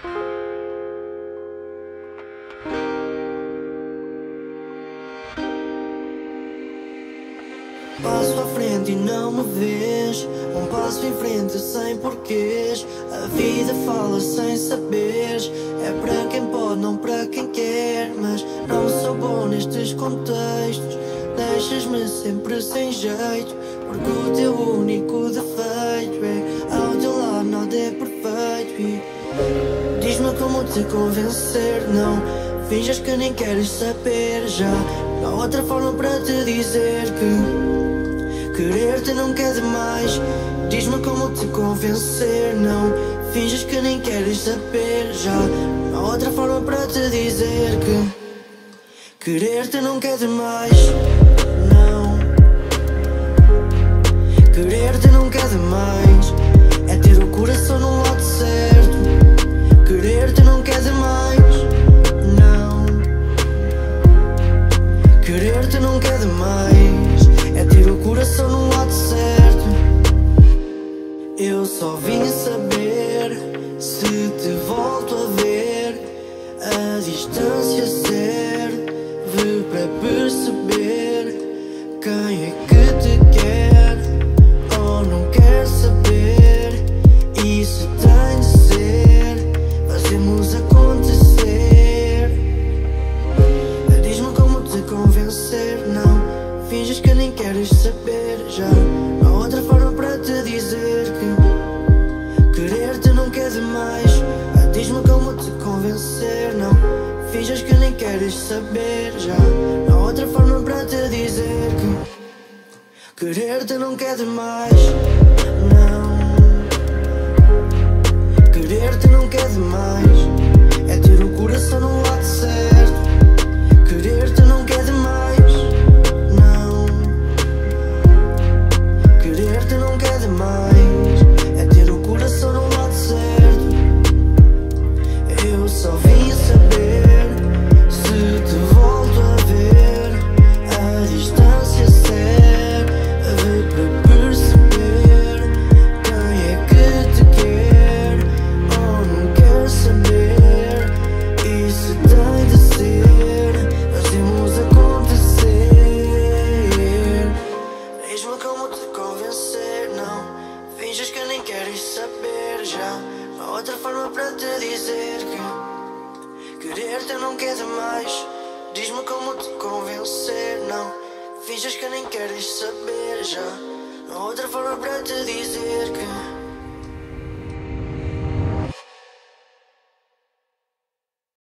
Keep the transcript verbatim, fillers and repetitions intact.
Passo à frente e não me vês, um passo em frente sem porquês. A vida fala sem saberes, é para quem pode, não para quem quer. Mas não sou bom nestes contextos, deixas-me sempre sem jeito, porque o teu único defeito é ao teu lado nada é perfeito. E diz-me como te convencer, não finjas que nem queres saber. Já não há outra forma para te dizer que querer-te não quer demais. Diz-me como te convencer, não finges que nem queres saber. Já não há outra forma para te dizer que querer-te não quer demais. Não, querer-te não quer demais, é ter o coração no lado certo. Querer-te não quer demais. Não, querer-te não quer demais, é ter o coração no lado certo. Eu só vim saber se te volto a ver. A distância serve para perceber quem é que te quer ou não quer saber. Isso tem de ser, fazemos acontecer. Diz-me como te convencer, não finges que nem queres saber. Já não há outra forma para te dizer que querer-te não quer demais. Diz-me como te convencer, não finges que nem queres saber. Já não há outra forma para te dizer que querer-te não quer demais. Não, querer-te não quer demais, é ter o coração no lado certo. Querer-te não quer demais. Não quer demais, é ter o coração no lado certo. Eu só vim saber se te volto a ver. A distância serve para perceber quem é que te quer ou não quer saber. Isso tem de ser, fazemos acontecer. Diz-me como te convencer, não finges que nem queres saber. Já não há outra forma para te dizer que querer-te não quer demais. Diz-me como te convencer, não finges que nem queres saber. Já não há outra forma para te dizer que